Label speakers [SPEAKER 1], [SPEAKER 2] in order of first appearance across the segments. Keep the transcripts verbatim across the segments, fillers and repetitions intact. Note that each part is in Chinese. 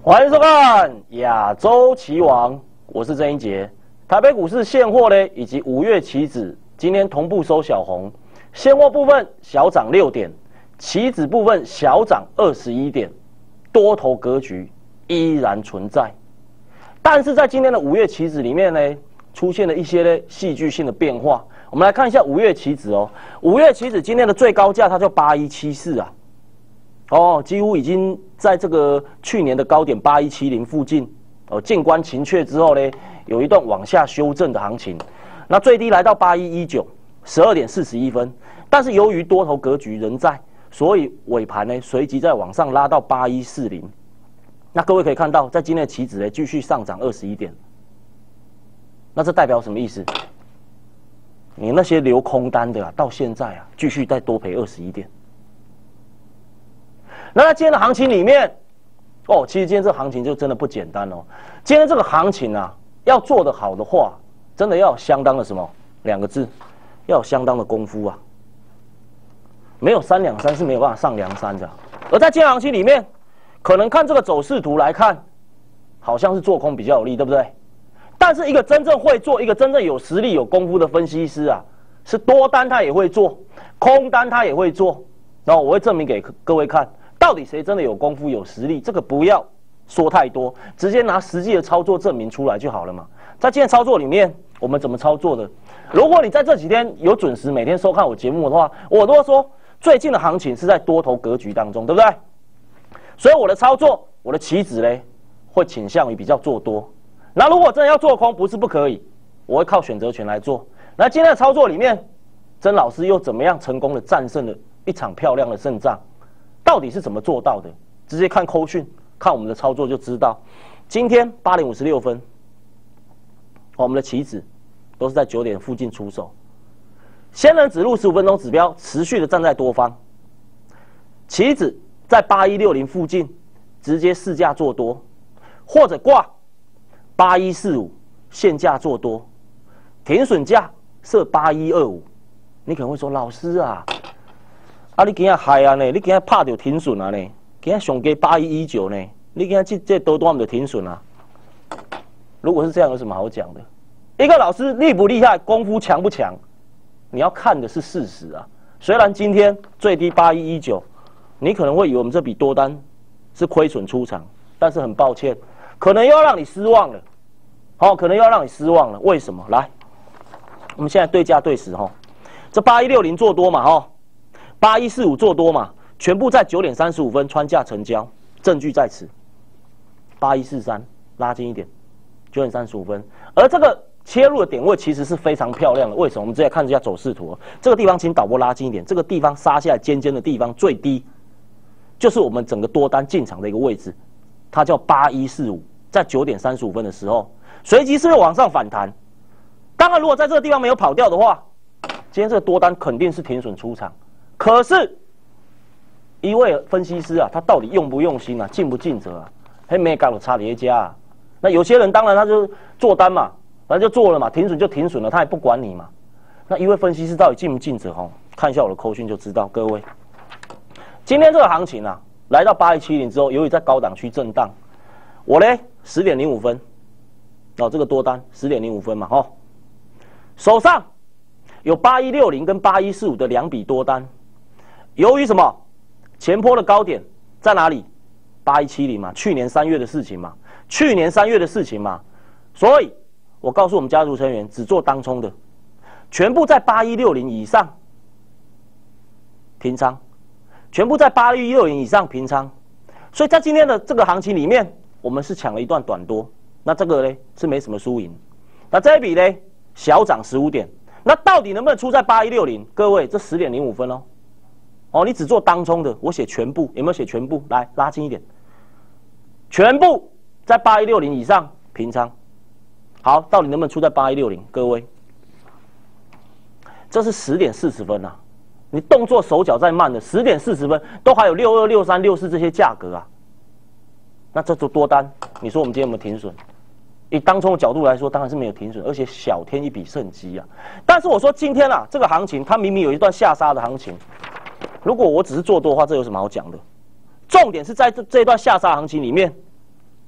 [SPEAKER 1] 欢迎收看亚洲棋王，我是郑英杰。台北股市现货呢，以及五月期指今天同步收小红，现货部分小涨六点，期指部分小涨二十一点，多头格局依然存在。但是在今天的五月期指里面呢，出现了一些呢戏剧性的变化。我们来看一下五月期指哦，五月期指今天的最高价它叫八一七四啊。哦，几乎已经在这个去年的高点八一七零附近哦，静观情却之后呢，有一段往下修正的行情。那最低来到八一一九，十二点四十一分。但是由于多头格局仍在，所以尾盘呢随即在往上拉到八一四零。那各位可以看到，在今天的期指呢继续上涨二十一点。那这代表什么意思？你那些留空单的啊，到现在啊继续再多赔二十一点。那在今天的行情里面，哦，其实今天这个行情就真的不简单哦。今天这个行情啊，要做得好的话，真的要有相当的什么两个字，要有相当的功夫啊。没有三两三是没有办法上梁山的。而在今天行情里面，可能看这个走势图来看，好像是做空比较有利，对不对？但是一个真正会做、一个真正有实力、有功夫的分析师啊，是多单他也会做，空单他也会做。然后我会证明给各位看。到底谁真的有功夫有实力？这个不要说太多，直接拿实际的操作证明出来就好了嘛。在今天操作里面，我们怎么操作的？如果你在这几天有准时每天收看我节目的话，我都说最近的行情是在多头格局当中，对不对？所以我的操作，我的期指呢，会倾向于比较做多。那如果真的要做空，不是不可以，我会靠选择权来做。那今天的操作里面，曾老师又怎么样成功的战胜了一场漂亮的胜仗？到底是怎么做到的？直接看扣讯，看我们的操作就知道。今天八点五十六分，我们的期指都是在九点附近出手。仙人指路十五分钟指标持续的站在多方，期指在八一六零附近直接市价做多，或者挂八一四五现价做多，停损价设八一二五。你可能会说，老师啊。啊！你今仔害啊呢？你今仔拍到停损啊呢？今仔上低八一一九呢？你今仔这这多多就停损啊？如果是这样，有什么好讲的？一个老师厉不厉害，功夫强不强，你要看的是事实啊。虽然今天最低八一一九，你可能会以为我们这笔多单是亏损出场，但是很抱歉，可能又要让你失望了。好、哦，可能又要让你失望了。为什么？来，我们现在对价对时哈、哦，这八一六零做多嘛哈。哦八一四五做多嘛，全部在九点三十五分穿价成交，证据在此。八一四三拉近一点，九点三十五分，而这个切入的点位其实是非常漂亮的。为什么？我们直接看一下走势图、哦，这个地方请导播拉近一点，这个地方杀下来尖尖的地方最低，就是我们整个多单进场的一个位置，它叫八一四五，在九点三十五分的时候，随即是往上反弹。当然，如果在这个地方没有跑掉的话，今天这个多单肯定是停损出场。可是，一位分析师啊，他到底用不用心啊，尽不尽责啊？还没搞到差叠加啊。那有些人当然他就做单嘛，反正就做了嘛，停损就停损了，他也不管你嘛。那一位分析师到底尽不尽责？哈，看一下我的扣讯就知道。各位，今天这个行情啊，来到八一七零之后，由于在高档区震荡，我呢十点零五分，哦，这个多单十点零五分嘛，哈，手上有八一六零跟八一四五的两笔多单。由于什么？前波的高点在哪里？八一七零嘛，去年三月的事情嘛，去年三月的事情嘛，所以我告诉我们家族成员，只做当冲的，全部在八一六零以上平仓，全部在八一六零以上平仓，所以在今天的这个行情里面，我们是抢了一段短多，那这个呢是没什么输赢，那这一笔呢小涨十五点，那到底能不能出在八一六零？各位，这十点零五分哦。哦，你只做当冲的，我写全部，有没有写全部？来，拉近一点，全部在八一六零以上平仓。好，到底能不能出在八一六零？各位，这是十点四十分啊！你动作手脚再慢的，十点四十分都还有六二、六三、六四这些价格啊。那这就多单，你说我们今天有没有停损？以当冲的角度来说，当然是没有停损，而且小添一笔胜机啊。但是我说今天啊，这个行情它明明有一段下杀的行情。如果我只是做多的话，这有什么好讲的？重点是在这这一段下杀行情里面，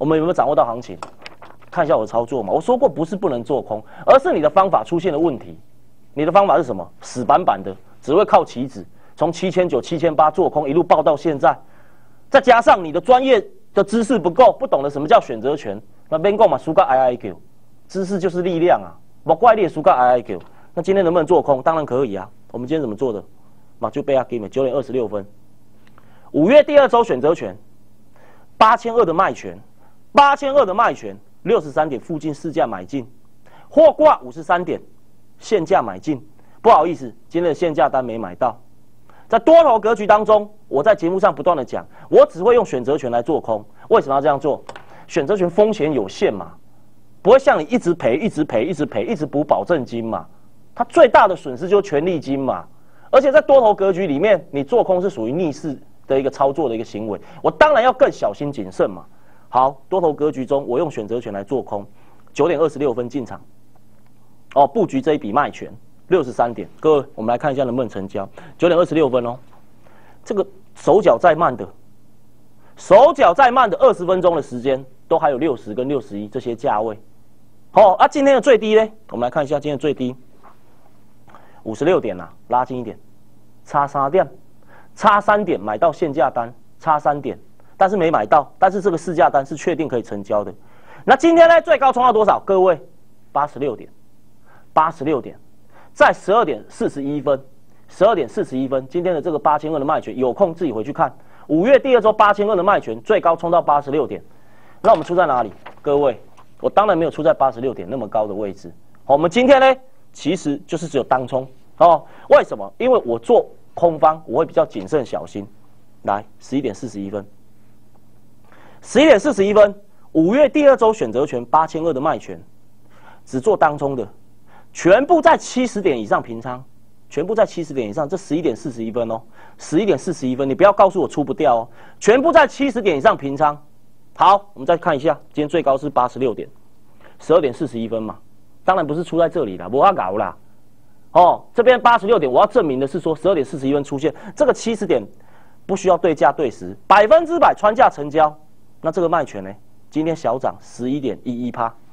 [SPEAKER 1] 我们有没有掌握到行情？看一下我的操作嘛。我说过不是不能做空，而是你的方法出现了问题。你的方法是什么？死板板的，只会靠期指，从七千九、七千八做空，一路爆到现在。再加上你的专业的知识不够，不懂得什么叫选择权，那边购嘛输个 I I Q， 知识就是力量啊，不怪你输个 I I Q。那今天能不能做空？当然可以啊。我们今天怎么做的？嘛就被他给你九点二十六分。五月第二周选择权，八千二的卖权，八千二的卖权，六十三点附近市价买进，货挂五十三点，限价买进。不好意思，今天的限价单没买到。在多头格局当中，我在节目上不断的讲，我只会用选择权来做空。为什么要这样做？选择权风险有限嘛，不会像你一直赔、一直赔、一直赔、一直补保证金嘛。它最大的损失就是权利金嘛。而且在多头格局里面，你做空是属于逆势的一个操作的一个行为，我当然要更小心谨慎嘛。好，多头格局中，我用选择权来做空，九点二十六分进场，哦，布局这一笔卖权。六十三点，各位，我们来看一下能不能成交。九点二十六分哦，这个手脚再慢的，手脚再慢的二十分钟的时间，都还有六十跟六十一这些价位。好、哦、啊，今天的最低呢？我们来看一下今天的最低，五十六点啦、啊，拉近一点，差三点，差三点买到限价单，差三点，但是没买到，但是这个市价单是确定可以成交的。那今天呢，最高冲到多少？各位，八十六点，八十六点。在十二点四十一分，十二点四十一分，今天的这个八千二的卖权，有空自己回去看。五月第二周八千二的卖权，最高冲到八十六点。那我们出在哪里？各位，我当然没有出在八十六点那么高的位置。好，我们今天呢，其实就是只有当冲哦。为什么？因为我做空方，我会比较谨慎小心。来，十一点四十一分，十一点四十一分，五月第二周选择权八千二的卖权，只做当冲的。全部在七十点以上平仓，全部在七十点以上，这十一点四十一分哦，十一点四十一分，你不要告诉我出不掉哦，全部在七十点以上平仓。好，我们再看一下，今天最高是八十六点，十二点四十一分嘛，当然不是出在这里啦，不要搞啦。哦，这边八十六点，我要证明的是说十二点四十一分出现这个七十点，不需要对价对时，百分之百穿价成交。那这个卖权呢，今天小涨十一点一一趴。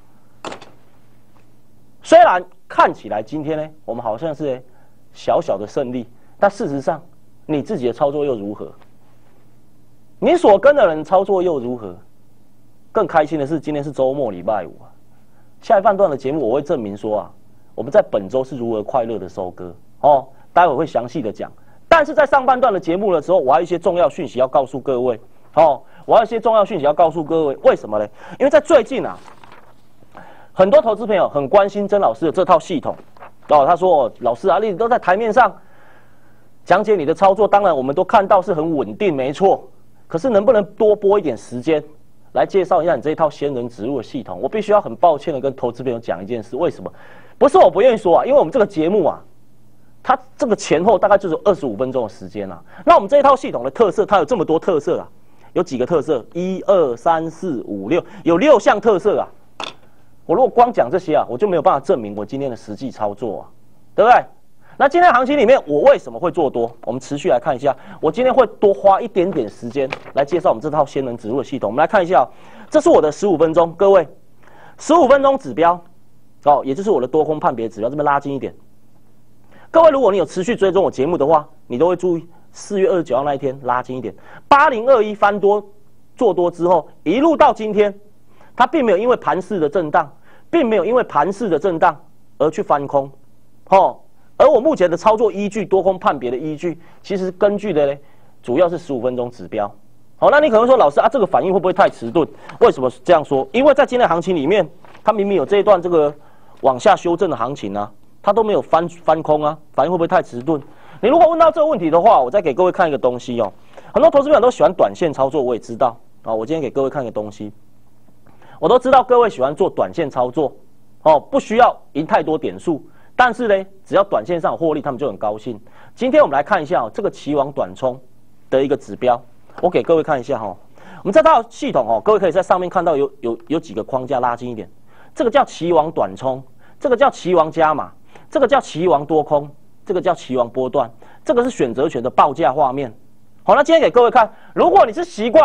[SPEAKER 1] 虽然看起来今天呢，我们好像是小小的胜利，但事实上，你自己的操作又如何？你所跟的人操作又如何？更开心的是，今天是周末，礼拜五啊。下一半段的节目我会证明说啊，我们在本周是如何快乐的收割哦，待会会详细的讲。但是在上半段的节目的时候，我还有一些重要讯息要告诉各位哦，我还有一些重要讯息要告诉各位，为什么呢？因为在最近啊。很多投资朋友很关心曾老师的这套系统，哦，他说、哦、老师啊，你都在台面上讲解你的操作，当然我们都看到是很稳定，没错。可是能不能多拨一点时间来介绍一下你这一套仙人指路的系统？我必须要很抱歉的跟投资朋友讲一件事，为什么？不是我不愿意说啊，因为我们这个节目啊，它这个前后大概就是二十五分钟的时间啊。那我们这一套系统的特色，它有这么多特色啊，有几个特色？一二三四五六，有六项特色啊。我如果光讲这些啊，我就没有办法证明我今天的实际操作啊，对不对？那今天行情里面，我为什么会做多？我们持续来看一下，我今天会多花一点点时间来介绍我们这套仙人指路的系统。我们来看一下、哦，这是我的十五分钟，各位，十五分钟指标，哦，也就是我的多空判别指标，这边拉近一点。各位，如果你有持续追踪我节目的话，你都会注意四月二十九号那一天拉近一点，八零二一翻多做多之后，一路到今天，它并没有因为盘势的震荡。并没有因为盘势的震荡而去翻空，哦，而我目前的操作依据、多空判别的依据，其实根据的呢，主要是十五分钟指标。好，那你可能说，老师啊，这个反应会不会太迟钝？为什么这样说？因为在今天的行情里面，它明明有这一段这个往下修正的行情啊，它都没有翻翻空啊，反应会不会太迟钝？你如果问到这个问题的话，我再给各位看一个东西哦。很多投资朋友都喜欢短线操作，我也知道啊。我今天给各位看一个东西。我都知道各位喜欢做短线操作，哦，不需要赢太多点数，但是呢，只要短线上有获利，他们就很高兴。今天我们来看一下哦，这个期王短冲的一个指标，我给各位看一下哈、哦。我们这套系统哦，各位可以在上面看到有有有几个框架拉近一点，这个叫期王短冲，这个叫期王加码，这个叫期王多空，这个叫期王波段，这个是选择权的报价画面。好，那今天给各位看，如果你是习惯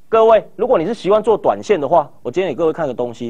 [SPEAKER 1] 各位，如果你是习惯做短线的话，我今天给各位看个东西，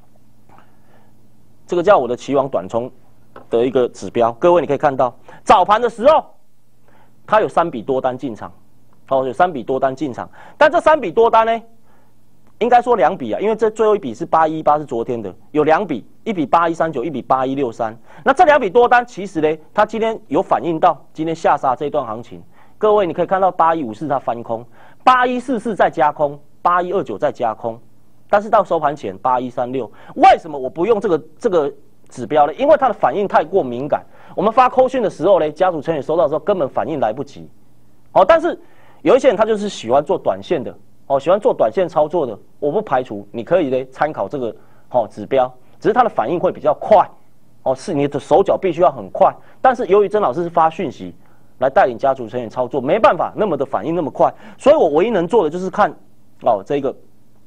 [SPEAKER 1] 这个叫我的期王短冲的一个指标。各位你可以看到，早盘的时候，它有三笔多单进场，哦，有三笔多单进场，但这三笔多单呢，应该说两笔啊，因为这最后一笔是八一八是昨天的，有两笔，一笔八一三九，一笔八一六三。那这两笔多单其实呢，它今天有反映到今天下杀这段行情。各位你可以看到八一五四它翻空，八一四四再加空，八一二九再加空，但是到收盘前八一三六，为什么我不用这个这个指标呢？因为它的反应太过敏感。我们发扣讯的时候呢，家族成员收到的时候根本反应来不及。哦，但是有一些人他就是喜欢做短线的，哦，喜欢做短线操作的，我不排除你可以呢参考这个哦指标，只是它的反应会比较快。哦，是你的手脚必须要很快，但是由于曾老师是发讯息来带领家族成员操作，没办法那么的反应那么快，所以我唯一能做的就是看哦这个，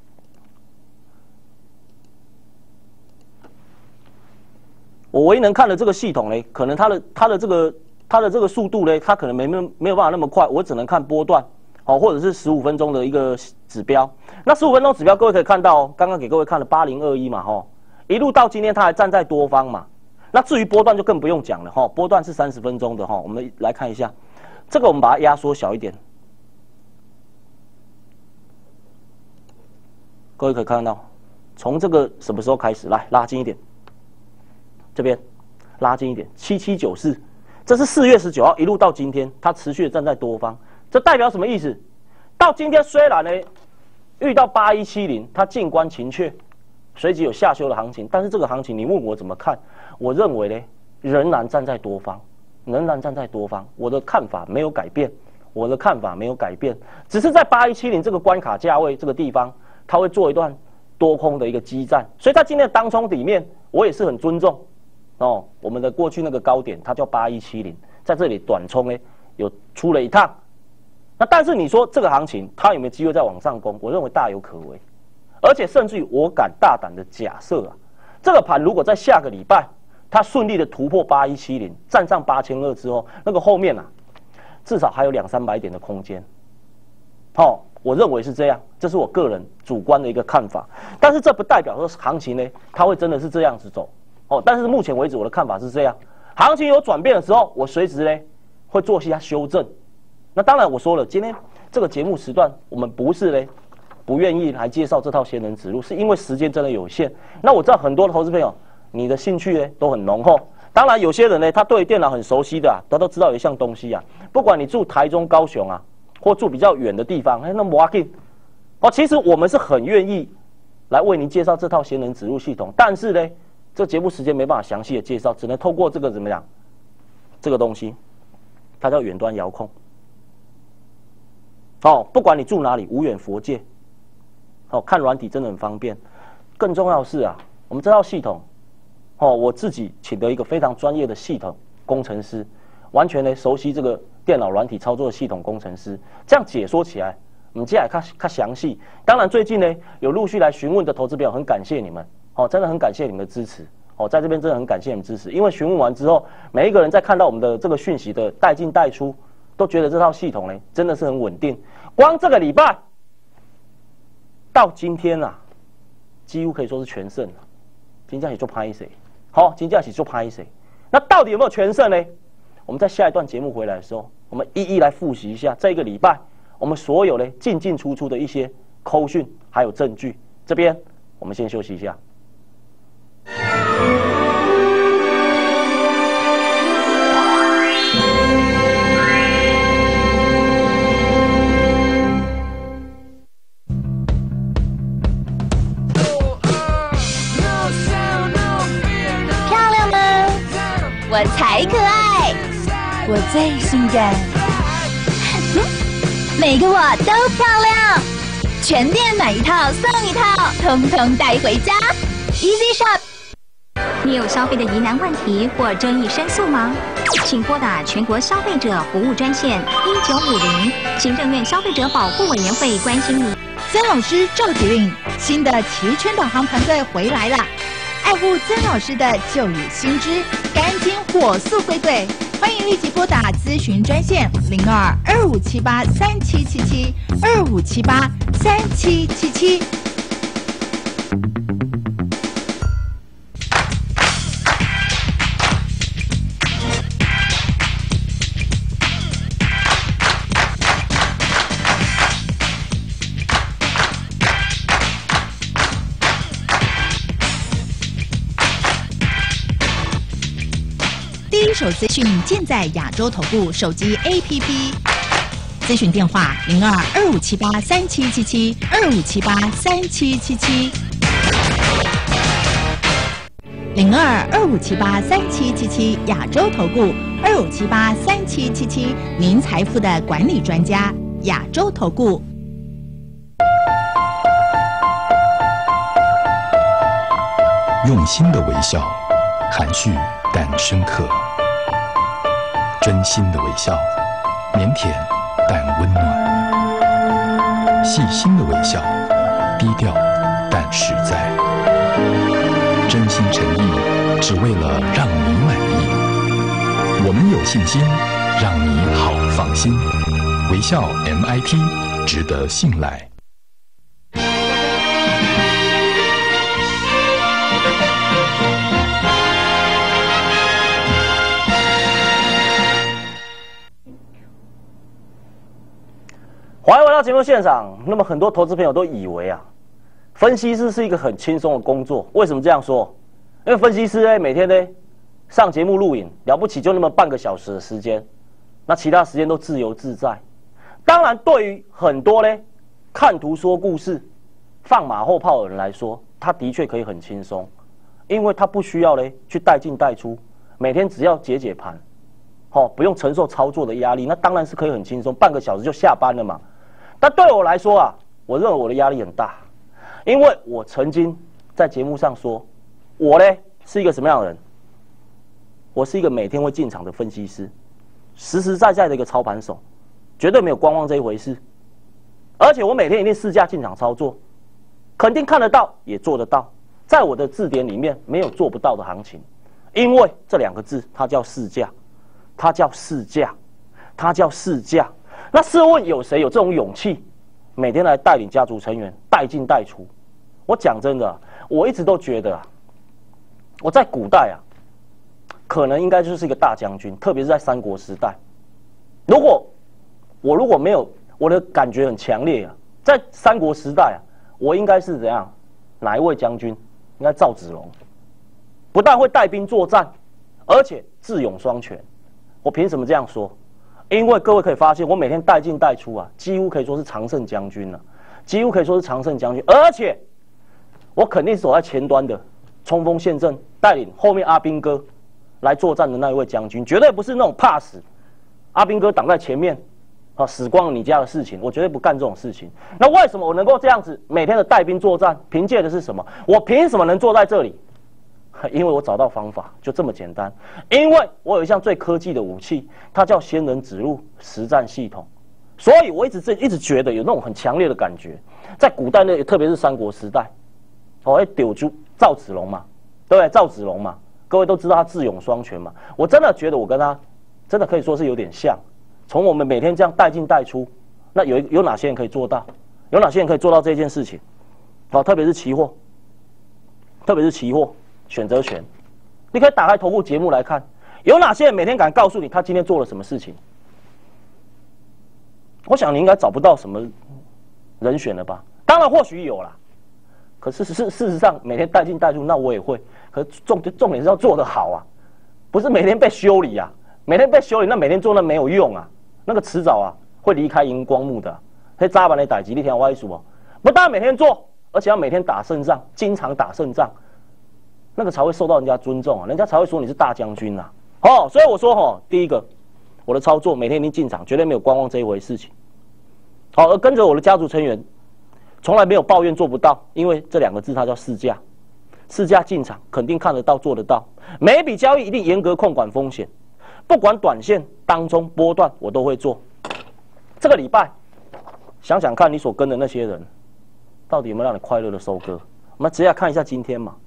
[SPEAKER 1] 我唯一能看的这个系统呢，可能它的它的这个它的这个速度呢，它可能没没没有办法那么快，我只能看波段哦，或者是十五分钟的一个指标。那十五分钟指标，各位可以看到哦，刚刚给各位看了八零二一嘛，哈、哦，一路到今天它还站在多方嘛。那至于波段就更不用讲了哈，波段是三十分钟的哈，我们来看一下，这个我们把它压缩小一点，各位可以看到，从这个什么时候开始，来拉近一点，这边拉近一点，七七九四，这是四月十九号一路到今天，它持续的站在多方，这代表什么意思？到今天虽然呢遇到八一七零，它静观情却，随即有下修的行情，但是这个行情你问我怎么看？我认为呢，仍然站在多方，仍然站在多方。我的看法没有改变，我的看法没有改变，只是在八一七零这个关卡价位这个地方，它会做一段多空的一个激战。所以在今天的当冲里面，我也是很尊重哦，我们的过去那个高点，它叫八一七零，在这里短冲呢有出了一趟。那但是你说这个行情它有没有机会再往上攻？我认为大有可为，而且甚至于我敢大胆的假设啊，这个盘如果在下个礼拜，它顺利的突破八一七零，站上八千二之后，那个后面啊，至少还有两三百点的空间。哦，我认为是这样，这是我个人主观的一个看法。但是这不代表说行情呢，它会真的是这样子走。哦，但是目前为止我的看法是这样，行情有转变的时候，我随时呢会做些修正。那当然我说了，今天这个节目时段，我们不是呢不愿意来介绍这套仙人指路，是因为时间真的有限。那我知道很多的投资朋友，你的兴趣呢都很浓厚。当然，有些人呢，他对电脑很熟悉的、啊，他都知道有一项东西啊。不管你住台中、高雄啊，或住比较远的地方，哎，那 market 哦，其实我们是很愿意来为您介绍这套仙人指路系统。但是呢，这节目时间没办法详细的介绍，只能透过这个怎么样？这个东西，它叫远端遥控。哦，不管你住哪里，无远弗届。哦，看软体真的很方便。更重要的是啊，我们这套系统，哦，我自己请的一个非常专业的系统工程师，完全呢熟悉这个电脑软体操作的系统工程师，这样解说起来，我们接下来看看详细。当然，最近呢有陆续来询问的投资朋友，很感谢你们，哦，真的很感谢你们的支持，哦，在这边真的很感谢你们支持，因为询问完之后，每一个人在看到我们的这个讯息的带进带出，都觉得这套系统呢真的是很稳定。光这个礼拜到今天啊，几乎可以说是全胜了。金价起做拍谁？好，金价起做拍谁？那到底有没有全胜呢？我们在下一段节目回来的时候，我们一一来复习一下这个礼拜我们所有呢进进出出的一些扣讯还有证据。这边我们先休息一下。
[SPEAKER 2] 我才可爱，我最性感，每个我都漂亮。全店买一套送一套，通通带回家。Easy Shop。
[SPEAKER 3] 你有消费的疑难问题或争议申诉吗？请拨打全国消费者服务专线一九五零，行政院消费者保护委员会关心你。
[SPEAKER 4] 曾老师赵启令，新的齐全导航团队回来了。 爱护曾老师的旧有新知，赶紧火速归队！欢迎立即拨打咨询专线零二二五七八三七七七二五七八三七七七。第一手资讯尽在亚洲投顾手机 A P P， 咨询电话零二二五七八三七七七二五七八三七七七零二二五七八三七七七亚洲投顾二五七八三七七七，您财富的管理专家，亚洲投顾。
[SPEAKER 5] 用心的微笑，含蓄但深刻；真心的微笑，腼腆但温暖；细心的微笑，低调但实在。真心诚意，只为了让你满意。我们有信心，让你好放心。微笑 M I T， 值得信赖。
[SPEAKER 1] 欢迎回到节目现场。那么很多投资朋友都以为啊，分析师是一个很轻松的工作。为什么这样说？因为分析师呢，每天呢上节目录影，了不起就那么半个小时的时间，那其他时间都自由自在。当然，对于很多呢看图说故事、放马后炮的人来说，他的确可以很轻松，因为他不需要呢去带进带出，每天只要解解盘，哦，不用承受操作的压力，那当然是可以很轻松，半个小时就下班了嘛。但对我来说啊，我认为我的压力很大，因为我曾经在节目上说，我呢是一个什么样的人？我是一个每天会进场的分析师，实实在在的一个操盘手，绝对没有观望这一回事。而且我每天一定市价进场操作，肯定看得到，也做得到。在我的字典里面没有做不到的行情，因为这两个字它叫市价，它叫市价，它叫市价。那试问有谁有这种勇气，每天来带领家族成员带进带出？我讲真的、啊，我一直都觉得啊，我在古代啊，可能应该就是一个大将军，特别是在三国时代。如果我如果没有我的感觉很强烈啊，在三国时代啊，我应该是怎样？哪一位将军？应该赵子龙，不但会带兵作战，而且智勇双全。我凭什么这样说？因为各位可以发现，我每天带进带出啊，几乎可以说是常胜将军了、啊，几乎可以说是常胜将军。而且我肯定是走在前端的，冲锋陷阵，带领后面阿兵哥来作战的那一位将军，绝对不是那种怕死，阿兵哥挡在前面，啊，死光了你家的事情，我绝对不干这种事情。那为什么我能够这样子每天的带兵作战？凭借的是什么？我凭什么能坐在这里？因为我找到方法，就这么简单。因为我有一项最科技的武器，它叫仙人指路实战系统。所以我一直一直觉得有那种很强烈的感觉，在古代那特别是三国时代，哦，哎，丢住赵子龙嘛，对不对？赵子龙嘛，各位都知道他智勇双全嘛。我真的觉得我跟他真的可以说是有点像。从我们每天这样带进带出，那有有哪些人可以做到？有哪些人可以做到这件事情？好、哦，特别是期货，特别是期货。选择权，你可以打开投顾节目来看，有哪些人每天敢告诉你他今天做了什么事情？我想你应该找不到什么人选了吧？当然或许有啦，可是事事实上每天带进带出，那我也会。可是重重点是要做得好啊，不是每天被修理啊，每天被修理，那每天做那没有用啊，那个迟早啊会离开荧光幕的、啊。那扎板的代级，你听我说哦，不但每天做，而且要每天打胜仗，经常打胜仗。那个才会受到人家尊重啊，人家才会说你是大将军啊。哦，所以我说哈，第一个，我的操作每天一定进场，绝对没有观望这一回事情。好，而跟着我的家族成员，从来没有抱怨做不到，因为这两个字它叫市价，市价进场肯定看得到做得到，每一笔交易一定严格控管风险，不管短线、当中、波段我都会做。这个礼拜，想想看你所跟的那些人，到底有没有让你快乐的收割？我们直接来看一下今天嘛。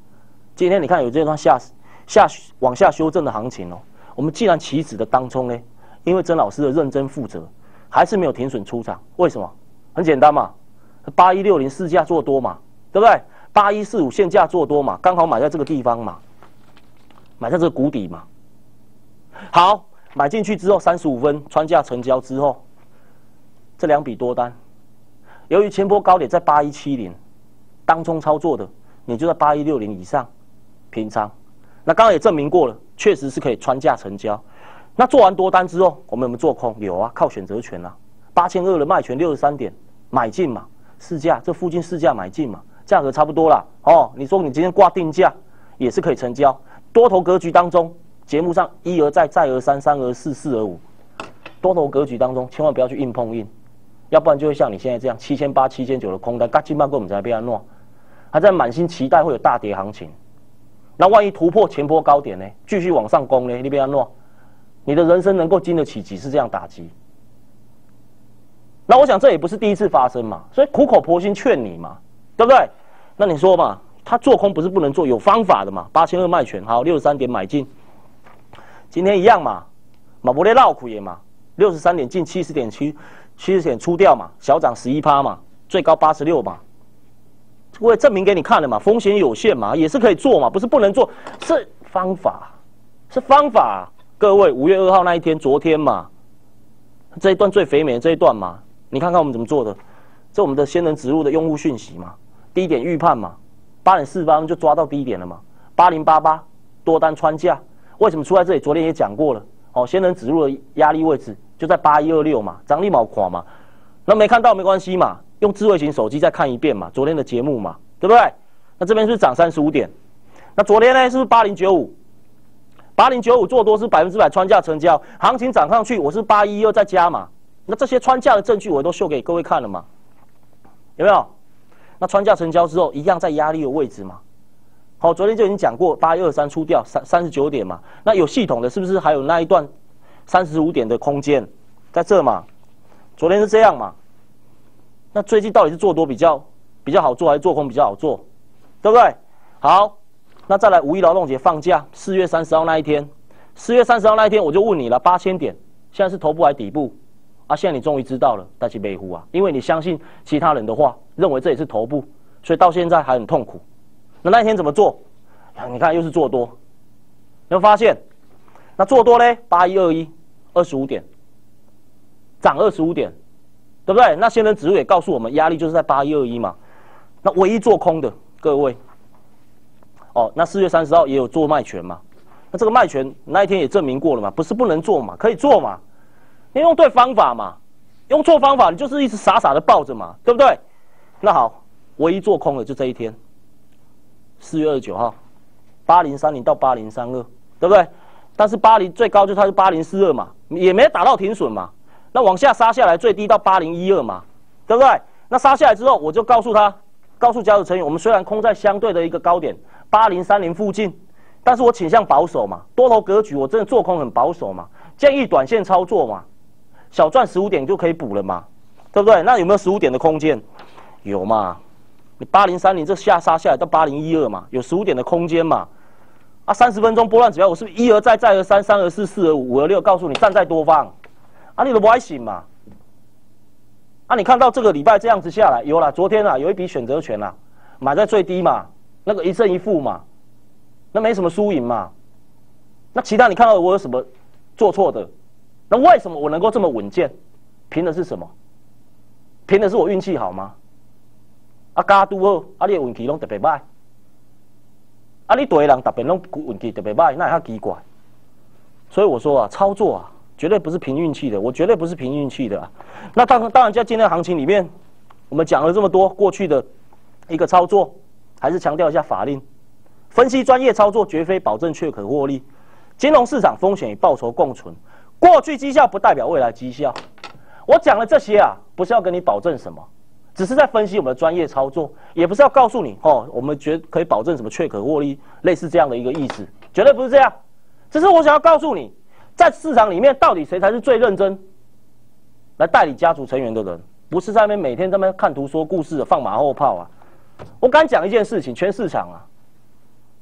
[SPEAKER 1] 今天你看有这段下下往下修正的行情哦，我们既然期指的当冲呢，因为曾老师的认真负责，还是没有停损出场，为什么？很简单嘛，八一六零市价做多嘛，对不对？八一四五现价做多嘛，刚好买在这个地方嘛，买在这个谷底嘛。好，买进去之后三十五分穿价成交之后，这两笔多单，由于前波高点在八一七零，当冲操作的你就在八一六零以上平仓。那刚刚也证明过了，确实是可以穿价成交。那做完多单之后，我们有没有做空？有啊，靠选择权啊，八千二的卖权六十三点买进嘛，市价这附近市价买进嘛，价格差不多啦。哦，你说你今天挂定价也是可以成交。多头格局当中，节目上一而再再而三三而四四而五，多头格局当中千万不要去硬碰硬，要不然就会像你现在这样七千八七千九的空单，嘎金半个我们才被他弄，还在满心期待会有大跌行情。那万一突破前波高点呢？继续往上攻呢？你被他弄，你的人生能够经得起几次这样打击？那我想这也不是第一次发生嘛，所以苦口婆心劝你嘛，对不对？那你说嘛，他做空不是不能做，有方法的嘛。八千二卖权，好，六十三点买进，今天一样嘛，马博列绕苦也嘛，六十三点进七十点七，七十点出掉嘛，小涨十一趴嘛，最高八十六嘛。我也证明给你看了嘛，风险有限嘛，也是可以做嘛，不是不能做，是方法，是方法。各位，五月二号那一天，昨天嘛，这一段最肥美的这一段嘛，你看看我们怎么做的，这我们的仙人指路的用户讯息嘛，低点预判嘛，八点四十八分就抓到低点了嘛，八零八八多单穿价，为什么出在这里？昨天也讲过了，哦，仙人指路的压力位置就在八一二六嘛，张力毛垮嘛，那没看到没关系嘛。用智慧型手机再看一遍嘛，昨天的节目嘛，对不对？那这边是不是涨三十五点？那昨天呢，是不是八零九五？八零九五做多是百分之百穿价成交，行情涨上去，我是八一二再加嘛。那这些穿价的证据我都秀给各位看了嘛，有没有？那穿价成交之后，一样在压力的位置嘛。好，昨天就已经讲过，八一二三出掉三三十九点嘛。那有系统的，是不是还有那一段三十五点的空间在这嘛？昨天是这样嘛？那最近到底是做多比较比较好做，还是做空比较好做，对不对？好，那再来五一劳动节放假，四月三十号那一天，四月三十号那一天我就问你了，八千点，现在是头部还是底部？啊，现在你终于知道了，但是没糊啊，因为你相信其他人的话，认为这也是头部，所以到现在还很痛苦。那那一天怎么做？你看又是做多，有没有发现？那做多呢？八一二一，二十五点，涨二十五点。对不对？那仙人指数也告诉我们，压力就是在八一二一嘛。那唯一做空的各位，哦，那四月三十号也有做卖权嘛。那这个卖权那一天也证明过了嘛，不是不能做嘛，可以做嘛。你用对方法嘛，用错方法你就是一直傻傻的抱着嘛，对不对？那好，唯一做空的就这一天，四月二十九号，八零三零到八零三二，对不对？但是八零最高就它是八零四二嘛，也没打到停损嘛。那往下杀下来，最低到八零一二嘛，对不对？那杀下来之后，我就告诉他，告诉家族成员，我们虽然空在相对的一个高点八零三零附近，但是我倾向保守嘛，多头格局我真的做空很保守嘛，建议短线操作嘛，小赚十五点就可以补了嘛，对不对？那有没有十五点的空间？有嘛？你八零三零这下杀下来到八零一二嘛，有十五点的空间嘛？啊，三十分钟波段指标，我是不是一而再再而三，三而四，四而五，五而六？告诉你，站在多方。啊，你都不爱醒嘛？啊，你看到这个礼拜这样子下来，有啦，昨天啊有一笔选择权啦，买在最低嘛，那个一胜一负嘛，那没什么输赢嘛。那其他你看到我有什么做错的？那为什么我能够这么稳健？凭的是什么？凭的是我运气好吗？啊，加拄好，啊，你的运气拢特别歹。啊，你对的人特别拢运气特别歹，那也较奇怪。所以我说啊，操作啊。绝对不是凭运气的，我绝对不是凭运气的、啊。那当当然，在今天的行情里面，我们讲了这么多过去的一个操作，还是强调一下法令分析，专业操作绝非保证确可获利。金融市场风险与报酬共存，过去绩效不代表未来绩效。我讲了这些啊，不是要跟你保证什么，只是在分析我们的专业操作，也不是要告诉你哦，我们绝可以保证什么确可获利，类似这样的一个意思，绝对不是这样。只是我想要告诉你。在市场里面，到底谁才是最认真来带领家族成员的人？不是在那边每天在那边看图说故事的放马后炮啊！我敢讲一件事情，全市场啊，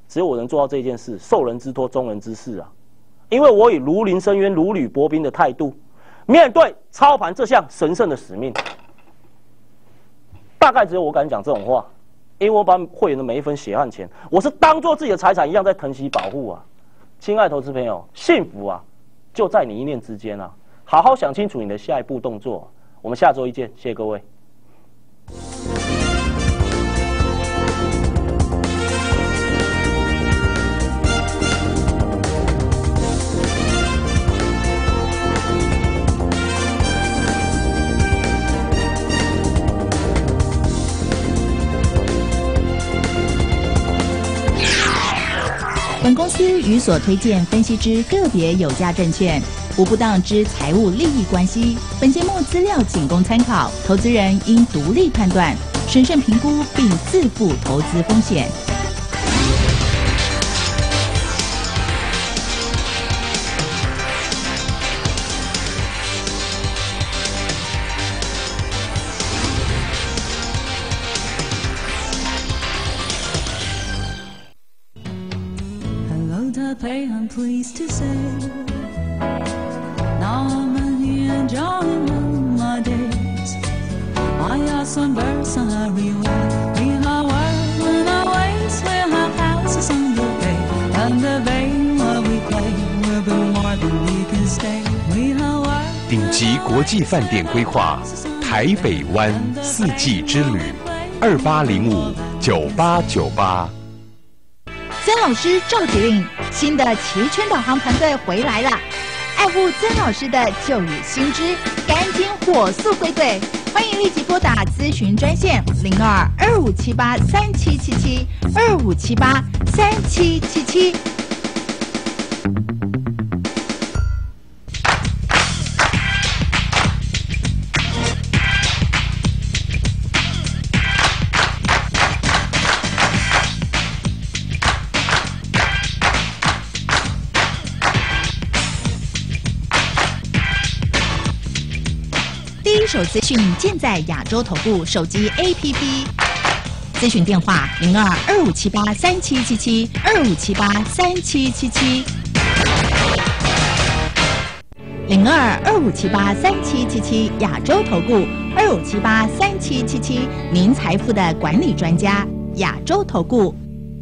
[SPEAKER 1] 只有我能做到这件事，受人之托，忠人之事啊！因为我以如临深渊、如履薄冰的态度，面对操盘这项神圣的使命，大概只有我敢讲这种话，因为我把会员的每一分血汗钱，我是当做自己的财产一样在疼惜保护啊！亲爱的投资朋友，幸福啊，就在你一念之间啊！好好想清楚你的下一步动作。我们下周一见，谢谢各位。
[SPEAKER 4] 本公司与所推荐分析之个别有价证券无不当之财务利益关系。本节目资料仅供参考，投资人应独立判断、审慎评估并自负投资风险。
[SPEAKER 6] I'm pleased to say now I'm here enjoying my days. I got some birds on everywhere. We have work when I waste. We have houses on the bay. And the bay where we play will be more than we can stay. We have work.
[SPEAKER 7] 顶级国际饭店规划，台北湾四季之旅，二八零五九八九八。
[SPEAKER 4] 曾老师召集令，新的齐全导航团队回来了，爱护曾老师的旧与新知，赶紧火速归队。欢迎立即拨打咨询专线零二二五七八三七七七二五七八三七七七。第一手资讯尽在亚洲投顾手机 A P P， 咨询电话零二二五七八三七七七二五七八三七七七零二二五七八三七七七亚洲投顾二五七八三七七七，您财富的管理专家，亚洲投顾。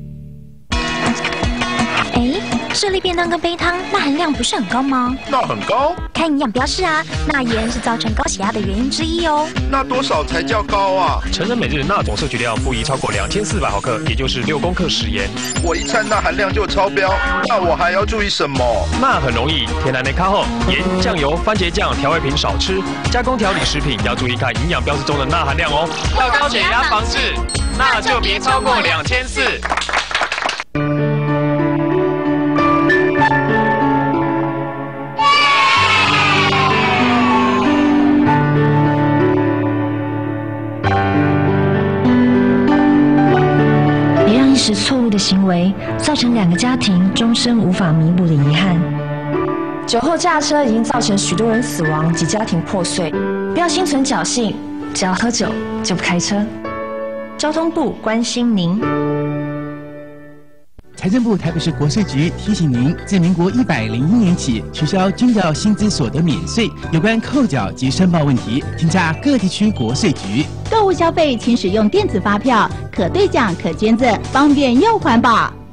[SPEAKER 3] 哎，士力便当跟杯汤钠含量不是很高吗？
[SPEAKER 8] 钠很高？
[SPEAKER 3] 看营养标示啊，钠盐是造成高血压的原因之一哦。
[SPEAKER 8] 那多少才叫高啊？
[SPEAKER 9] 成人每日钠总摄取量不宜超过两千四百毫克，也就是六公克食盐。
[SPEAKER 8] 我一餐钠含量就超标，那我还要注意什么？
[SPEAKER 9] 钠很容易，天然的咖后盐、酱油、番茄酱、调味品少吃，加工调理食品要注意看营养标示中的钠含量哦。
[SPEAKER 10] 要高血压防治，钠就别超过两千四。
[SPEAKER 11] 是错误的行为，造成两个家庭终身无法弥补的遗憾。酒后驾车已经造成许多人死亡及家庭破碎，不要心存侥幸，只要喝酒就不开车。交通部关心您。
[SPEAKER 12] 财政部台北市国税局提醒您，自民国一百零一年起取消军调薪资所得免税，有关扣缴及申报问题，请洽各地区国税局。
[SPEAKER 4] 购物消费请使用电子发票，可兑奖可捐赠，方便又环保。